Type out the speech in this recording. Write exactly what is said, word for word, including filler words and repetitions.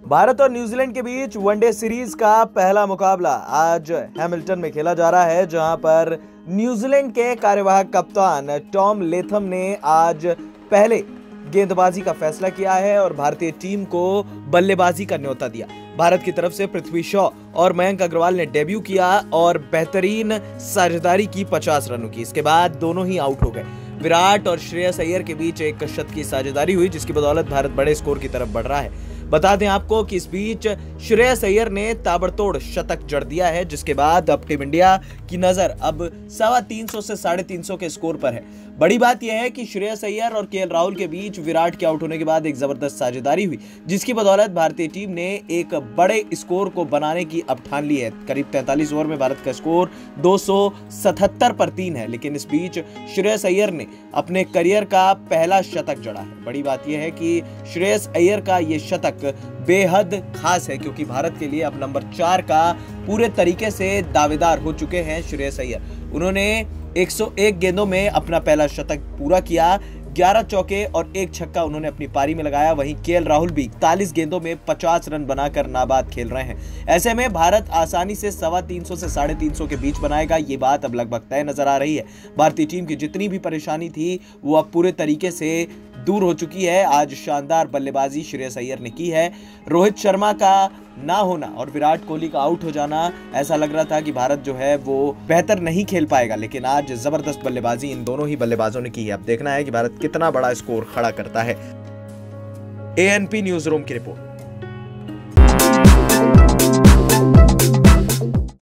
भारत और न्यूजीलैंड के बीच one day series का पहला मुकाबला आज हैमिल्टन में खेला जा रहा है, जहां पर न्यूजीलैंड के कार्यवाहक कप्तान टॉम लेथम ने आज पहले गेंदबाजी का फैसला किया है और भारतीय टीम को बल्लेबाजी का न्योता दिया। भारत की तरफ से पृथ्वी शॉ और मयंक अग्रवाल ने डेब्यू किया और बेहतरीन साझेदारी की पचास रनों की। इसके बाद दोनों ही आउट हो गए। विराट और श्रेयस अय्यर के बीच एक शत की साझेदारी हुई, जिसकी बदौलत भारत बड़े स्कोर की तरफ बढ़ रहा है। बता दें आपको कि इस बीच श्रेयस अय्यर ने ताबड़तोड़ शतक जड़ दिया है, जिसके बाद अब टीम इंडिया की नजर अब सवा तीन सौ से साढ़े तीन सौ के स्कोर पर है। बड़ी बात यह है कि श्रेयस अय्यर और केएल राहुल के बीच विराट के आउट होने के बाद एक जबरदस्त साझेदारी हुई, जिसकी बदौलत भारतीय टीम ने एक बड़े स्कोर को बनाने की अब ठान ली है। करीब तैंतालीस ओवर में भारत का स्कोर दो सौ सतहत्तर पर तीन है, लेकिन इस बीच श्रेयस अय्यर ने अपने करियर का पहला शतक जड़ा है। बड़ी बात यह है कि श्रेयस अय्यर का यह शतक बेहद खास है, क्योंकि भारत के लिए अब नंबर चार का पूरे तरीके से दावेदार हो चुके हैं श्रेयस अय्यर। उन्होंने एक सौ एक गेंदों में अपना पहला शतक पूरा किया, ग्यारह चौके और एक छक्का उन्होंने अपनी पारी में लगाया। वहीं केएल राहुल भी इकतालीस गेंदों में पचास रन बनाकर नाबाद खेल रहे हैं। ऐसे में भारत आसानी से सवा तीन सौ से साढ़े तीन सौ के बीच बनाएगा, ये बात अब लगभग तय नजर आ रही है। भारतीय टीम की जितनी भी परेशानी थी वो अब पूरे तरीके से दूर हो चुकी है। आज शानदार बल्लेबाजी श्रेयस अय्यर ने की है। रोहित शर्मा का ना होना और विराट कोहली का आउट हो जाना, ऐसा लग रहा था कि भारत जो है वो बेहतर नहीं खेल पाएगा, लेकिन आज जबरदस्त बल्लेबाजी इन दोनों ही बल्लेबाजों ने की है। अब देखना है कि भारत कितना बड़ा स्कोर खड़ा करता है। एएनपी न्यूज रूम की रिपोर्ट।